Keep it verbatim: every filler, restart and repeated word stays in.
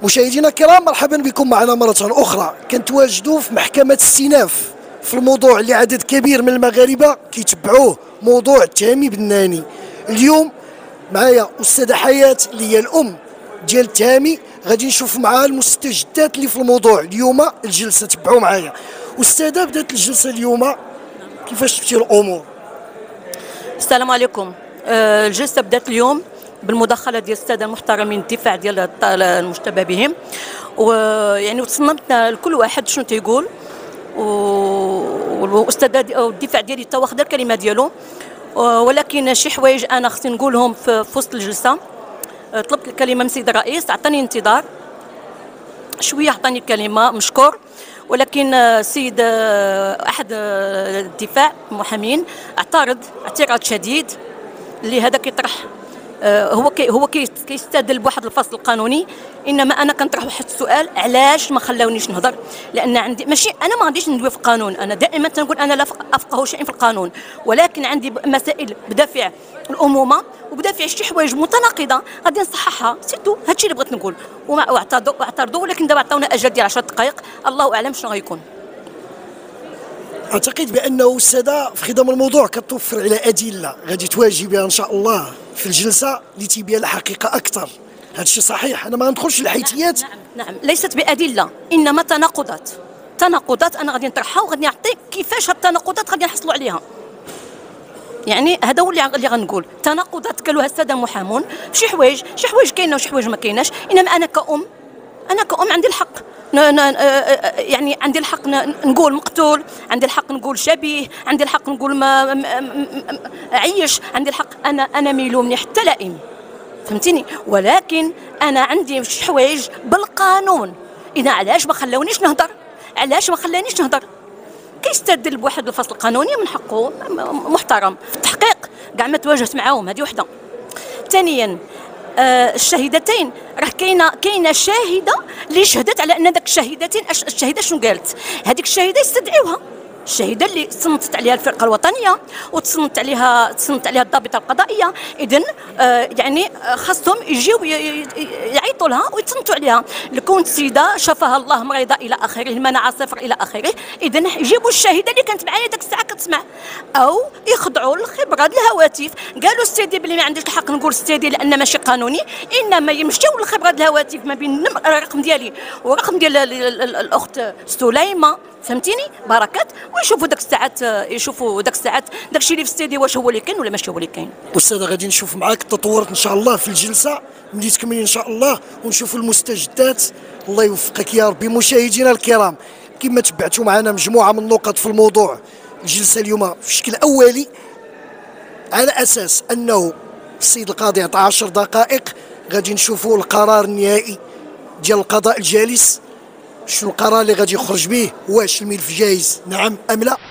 مشاهدينا الكرام، مرحبا بكم معنا مرة أخرى. كنتواجدوا في محكمة استئناف في الموضوع اللي عدد كبير من المغاربة كيتبعوه، موضوع تامي بناني. اليوم معايا أستاذة حياة اللي هي الأم ديال تامي، غادي نشوف معاها المستجدات اللي في الموضوع. اليوم الجلسة تبعوا معايا. أستاذة، بدات الجلسة اليوم، كيفاش شفتي الأمور؟ السلام عليكم. آه، الجلسة بدات اليوم بالمداخله ديال الساده المحترمين، الدفاع ديال المشتبه بهم، ويعني وتصنتنا لكل واحد شنو تيقول، والاستاذ او الدفاع ديالي تا واخد الكلمه ديالو، ولكن شي حوايج انا خصني نقولهم في وسط الجلسه. طلبت الكلمه من السيد الرئيس، عطاني انتظار شويه، عطاني الكلمه مشكور، ولكن السيد احد الدفاع المحامين اعترض اعتراض شديد اللي هذا كيطرح. هو كي هو كيستدل بواحد الفصل القانوني، انما انا كنطرح واحد السؤال: علاش ما خلاونيش نهضر؟ لان عندي ماشي انا ما غاديش ندوي في القانون، انا دائما تنقول انا لا افقه شيء في القانون، ولكن عندي مسائل بدافع الامومه وبدافع شي حوايج متناقضه غادي نصححها، سيتو هادشي اللي بغيت نقول. واعترضوا واعترضوا ولكن دابا عطاونا اجل ديال عشر دقائق، الله اعلم شنو غيكون. اعتقد بانه الساده في خضم الموضوع كتوفر على ادله غادي تواجهي بها ان شاء الله في الجلسه اللي تيبين الحقيقه اكثر. هذا الشيء صحيح، انا ما ندخلش الحيثيات. نعم, نعم نعم ليست بادله، انما تناقضات. تناقضات انا غادي نطرحها وغادي نعطيك كيفاش هاد التناقضات غادي نحصلوا عليها. يعني هذا هو اللي اللي غنقول، تناقضات قالوها الساده المحامون، شي حوايج شي حوايج كاينه وشي حوايج ما كايناش، انما انا كأم انا كأم عندي الحق يعني عندي الحق نقول مقتول، عندي الحق نقول شبيه، عندي الحق نقول ما عيش، عندي الحق انا انا ميلومني حتى لائم، فهمتيني؟ ولكن انا عندي شي حوايج بالقانون. اذا علاش ما خلاونيش نهضر؟ علاش ما خلانيش نهضر؟ كيستدل بواحد الفصل قانوني من حقه، محترم. في التحقيق كاع ما تواجهت معاهم، هذه وحده. ثانيا آه الشهيدتين، راه كاينه كاينه شاهده اللي شهدت على ان ذاك الشهيدتين، الشهيده شنو قالت؟ هذيك الشهيده يستدعيوها، الشهيده اللي تصنتت عليها الفرقه الوطنيه وتصنت عليها تصنت عليها الضابطه القضائيه. اذا آه يعني خاصهم يجيو يعيطوا لها ويتصنتوا عليها. لكون السيده شفاها الله مريضه الى اخره، المناعه صفر الى اخره، اذا يجيبوا الشهيده اللي كانت معايا ديك الساعه كتسمع، او يخضعوا للخبره الهواتف. قالوا السيدي بلي ما عنديش الحق نقول السيدي لان ماشي قانوني، انما يمشيو للخبره الهواتف ما بين الرقم ديالي ورقم ديال الاخت سليمه، فهمتيني؟ بركات، ويشوفوا داك الساعات، يشوفوا داك الساعات داكشي اللي في السيدي واش هو اللي كاين ولا ماشي هو اللي كاين. استاذه، غادي نشوف معاك التطورات ان شاء الله في الجلسه ملي تكملي ان شاء الله، ونشوفوا المستجدات. الله يوفقك يا ربي. مشاهدينا الكرام، كما تبعتوا معنا مجموعه من النقط في الموضوع. الجلسه اليوم في شكل اولي على اساس انه السيد القاضي عطى عشر دقائق، غادي نشوفوا القرار النهائي ديال القضاء الجالس، شنو القرار اللي غادي يخرج به، واش الملف جايز نعم ام لا.